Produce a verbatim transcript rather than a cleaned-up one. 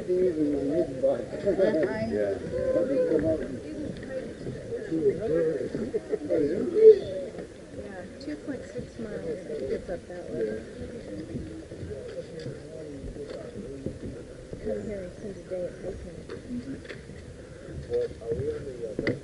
these and I need to buy it. Yeah. Yeah, two point six miles, it's up that way. Come here and spend a day at Oakland. What, are we on the, uh,